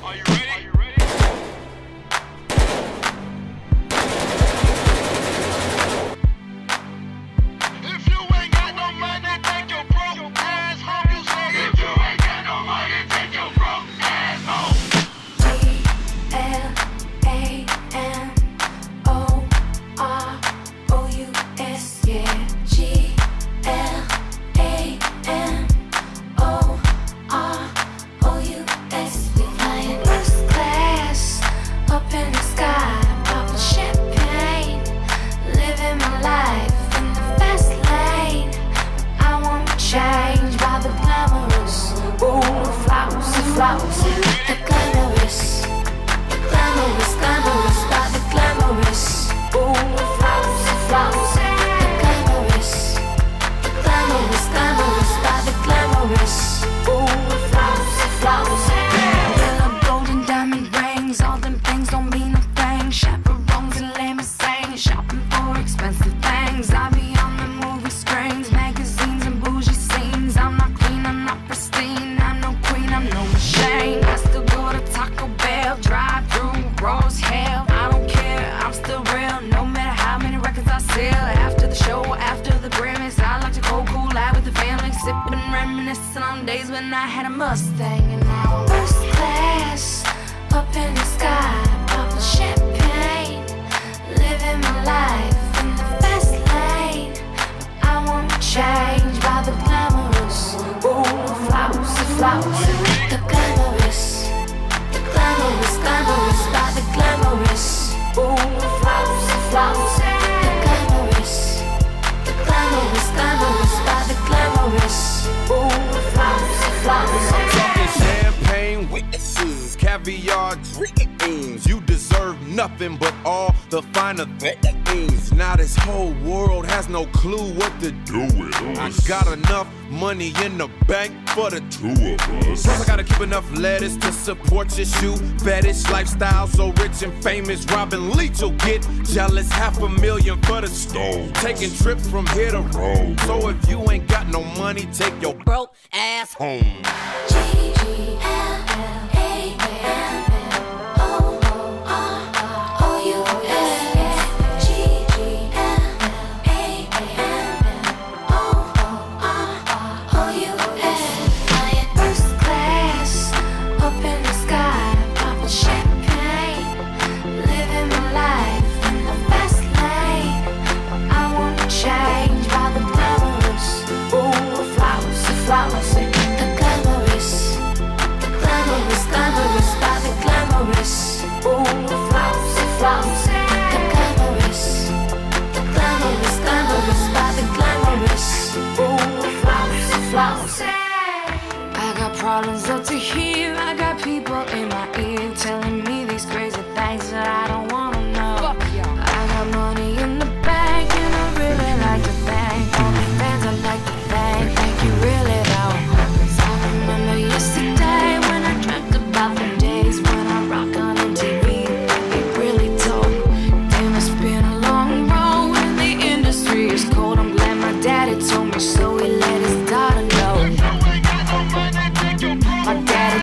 Are you ready? If you ain't got no money, take your broke ass home. You say if you ain't got no money, take your broke ass home. G-L-A-N-O-R-O-U-S, yeah. G-L-A-N-O-R-O-U-S. We flying first class up in the sky, popping champagne, living my life in the fast lane. I won't change by the glamorous, ooh, flousy, flousy, the glamorous, glamorous, glamorous, by the glamorous, ooh, flousy, flousy, the glamorous, glamorous, glamorous, by the glamorous, ooh, flousy, flousy. Yellow, golden, diamond rings, all them things don't mean a thing. Chaperones and limousines, shopping for expensive things. I be on the movie screens, magazines and bougie scenes. I'm not clean, I'm not pristine, I'm no queen, I'm no shame. I still go to Taco Bell, drive through Rose Hell. I don't care, I'm still real, no matter how many records I sell. After the show, after the Grammys, I like to go cool out with the family, sipping, reminiscing on days when I had a Mustang. And now I'm first class up in the sky, popping champagne, living my life in the fast lane. I won't change by the glamorous, ooh, flousy, flousy, the glamorous, glamorous, glamorous, by the glamorous, ooh, flousy, flousy, the glamorous, glamorous, glamorous, by the glamorous, ooh, flousy, flousy. Talking champagne witnesses, caviar dreams. You deserve nothing but all the finer things. Now this whole world has no clue what to do with us. I got enough money in the bank for the two of us. Plus I gotta keep enough lettuce to support your shoe fetish lifestyle. So rich and famous, Robin Leach will get jealous. $500,000 for the stove, taking trips from here to Rome. So if you ain't got no money, take your broke ass home. I got problems up to here, I got people in my ear.